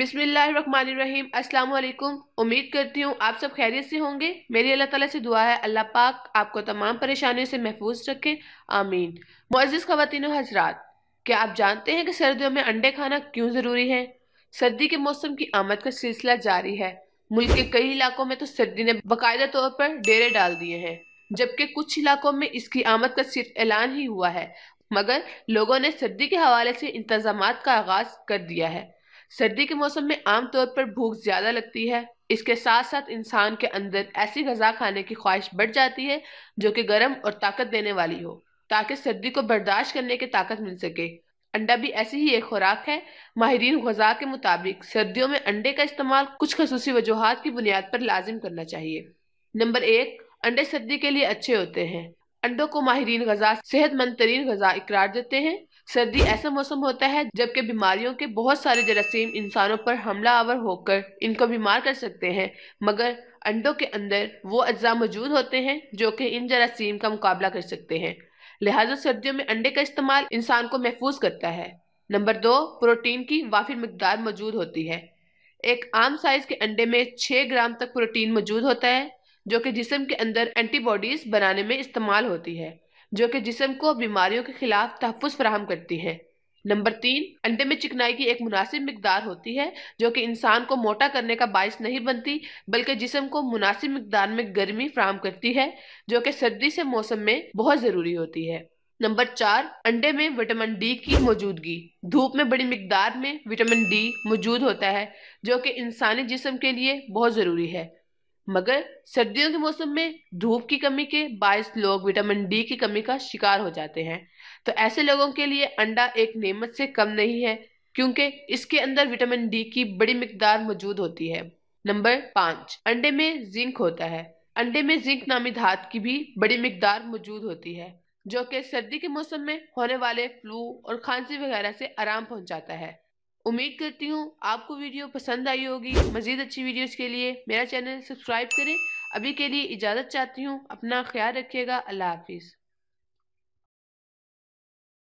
बिस्मिल्लाहिर्रहमानिर्रहीम। अस्सलाम वालेकुम। उम्मीद करती हूँ आप सब खैरियत से होंगे। मेरी अल्लाह ताला से दुआ है अल्लाह पाक आपको तमाम परेशानियों से महफूज रखे, आमीन। मुअज़्ज़िज़ ख़वातीन व हज़रात, क्या आप जानते हैं कि सर्दियों में अंडे खाना क्यों ज़रूरी है? सर्दी के मौसम की आमद का सिलसिला जारी है। मुल्क के कई इलाकों में तो सर्दी ने बाकायदा तौर पर डेरे डाल दिए हैं, जबकि कुछ इलाकों में इसकी आमद का सिर्फ ऐलान ही हुआ है, मगर लोगों ने सर्दी के हवाले से इंतजामात का आगाज कर दिया है। सर्दी के मौसम में आम तौर पर भूख ज्यादा लगती है। इसके साथ साथ इंसान के अंदर ऐसी गजा खाने की ख्वाहिश बढ़ जाती है जो कि गर्म और ताकत देने वाली हो, ताकि सर्दी को बर्दाश्त करने की ताकत मिल सके। अंडा भी ऐसी ही एक खुराक है। माहिरीन गजा के मुताबिक सर्दियों में अंडे का इस्तेमाल कुछ खसूसी वजूहात की बुनियाद पर लाजिम करना चाहिए। नंबर 1, अंडे सर्दी के लिए अच्छे होते हैं। अंडों को माहिरीन गजा सेहतमंद तरीन गजा इकरार देते हैं। सर्दी ऐसा मौसम होता है जबकि बीमारियों के बहुत सारे जरासीम इंसानों पर हमला आवर होकर इनको बीमार कर सकते हैं, मगर अंडों के अंदर वो अज्जा मौजूद होते हैं जो कि इन जरासीम का मुकाबला कर सकते हैं। लिहाजा सर्दियों में अंडे का इस्तेमाल इंसान को महफूज करता है। नंबर 2, प्रोटीन की वाफिर मिकदार मौजूद होती है। एक आम साइज के अंडे में 6 ग्राम तक प्रोटीन मौजूद होता है, जो कि जिस्म के अंदर एंटीबॉडीज बनाने में इस्तेमाल होती है, जो कि जिस्म को बीमारियों के खिलाफ तहफ़्फ़ुज़ फराहम करती है। नंबर 3, अंडे में चिकनाई की एक मुनासिब मिकदार होती है, जो कि इंसान को मोटा करने का बाइस नहीं बनती, बल्कि जिस्म को मुनासिब मिकदार में गर्मी फराहम करती है, जो कि सर्दी से मौसम में बहुत ज़रूरी होती है। नंबर 4, अंडे में विटामिन डी की मौजूदगी। धूप में बड़ी मिकदार में विटामिन डी मौजूद होता है, जो कि इंसानी जिस्म के लिए बहुत ज़रूरी है, मगर सर्दियों के मौसम में धूप की कमी के बायस लोग विटामिन डी की कमी का शिकार हो जाते हैं। तो ऐसे लोगों के लिए अंडा एक नेमत से कम नहीं है, क्योंकि इसके अंदर विटामिन डी की बड़ी मिकदार मौजूद होती है। नंबर 5, अंडे में जिंक होता है। अंडे में जिंक नामी धातु की भी बड़ी मिकदार मौजूद होती है, जो कि सर्दी के मौसम में होने वाले फ्लू और खांसी वगैरह से आराम पहुंचाता है। उम्मीद करती हूँ आपको वीडियो पसंद आई होगी। मजीद अच्छी वीडियोस के लिए मेरा चैनल सब्सक्राइब करें। अभी के लिए इजाज़त चाहती हूँ। अपना ख्याल रखिएगा। अल्लाह हाफिज़।